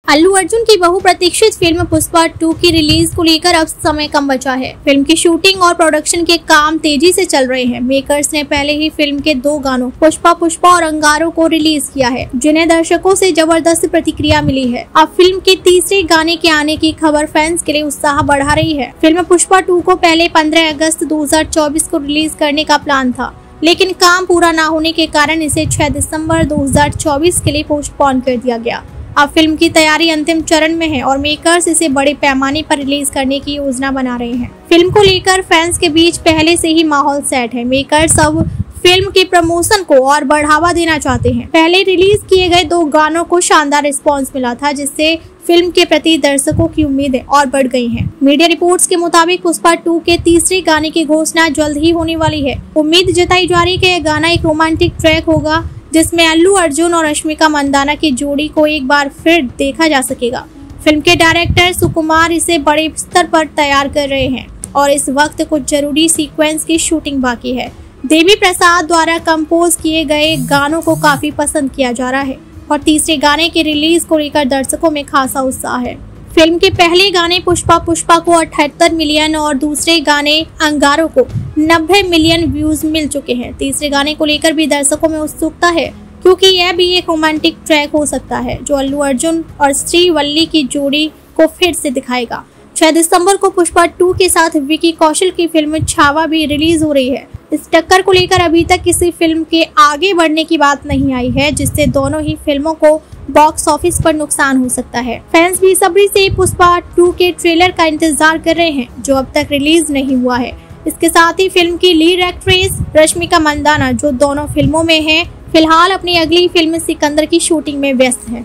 अल्लू अर्जुन की बहुप्रतीक्षित फिल्म पुष्पा 2 की रिलीज को लेकर अब समय कम बचा है। फिल्म की शूटिंग और प्रोडक्शन के काम तेजी से चल रहे हैं। मेकर्स ने पहले ही फिल्म के 2 गानों पुष्पा पुष्पा और अंगारों को रिलीज किया है, जिन्हें दर्शकों से जबरदस्त प्रतिक्रिया मिली है। अब फिल्म के तीसरे गाने के आने की खबर फैंस के लिए उत्साह बढ़ा रही है। फिल्म पुष्पा 2 को पहले 15 अगस्त 2024 को रिलीज करने का प्लान था, लेकिन काम पूरा न होने के कारण इसे 6 दिसंबर 2024 के लिए पोस्टपोन कर दिया गया। अब फिल्म की तैयारी अंतिम चरण में है और मेकर्स इसे बड़े पैमाने पर रिलीज करने की योजना बना रहे हैं। फिल्म को लेकर फैंस के बीच पहले से ही माहौल सेट है। मेकर्स अब फिल्म के प्रमोशन को और बढ़ावा देना चाहते हैं। पहले रिलीज किए गए 2 गानों को शानदार रिस्पांस मिला था, जिससे फिल्म के प्रति दर्शकों की उम्मीदें और बढ़ गई हैं। मीडिया रिपोर्ट्स के मुताबिक पुष्पा 2 के तीसरे गाने की घोषणा जल्द ही होने वाली है। उम्मीद जताई जा रही है कि यह गाना एक रोमांटिक ट्रैक होगा, जिसमें अल्लू अर्जुन और रश्मिका मंदाना की जोड़ी को एक बार फिर देखा जा सकेगा। फिल्म के डायरेक्टर सुकुमार इसे बड़े स्तर पर तैयार कर रहे हैं और इस वक्त कुछ जरूरी सीक्वेंस की शूटिंग बाकी है। देवी प्रसाद द्वारा कंपोज किए गए गानों को काफी पसंद किया जा रहा है और तीसरे गाने की रिलीज को लेकर दर्शकों में खासा उत्साह है। फिल्म के पहले गाने पुष्पा पुष्पा को 78 मिलियन और दूसरे गाने अंगारों को 90 मिलियन व्यूज मिल चुके हैं। तीसरे गाने को लेकर भी दर्शकों में उत्सुकता है, क्योंकि यह भी एक रोमांटिक ट्रैक हो सकता है जो अल्लू अर्जुन और श्रीवल्ली की जोड़ी को फिर से दिखाएगा। 6 दिसंबर को पुष्पा 2 के साथ विकी कौशल की फिल्म छावा भी रिलीज हो रही है। इस टक्कर को लेकर अभी तक किसी फिल्म के आगे बढ़ने की बात नहीं आई है, जिससे दोनों ही फिल्मों को बॉक्स ऑफिस पर नुकसान हो सकता है। फैंस बेसब्री से पुष्पा 2 के ट्रेलर का इंतजार कर रहे हैं, जो अब तक रिलीज नहीं हुआ है। इसके साथ ही फिल्म की लीड एक्ट्रेस रश्मिका मंदाना, जो दोनों फिल्मों में है, फिलहाल अपनी अगली फिल्म सिकंदर की शूटिंग में व्यस्त है।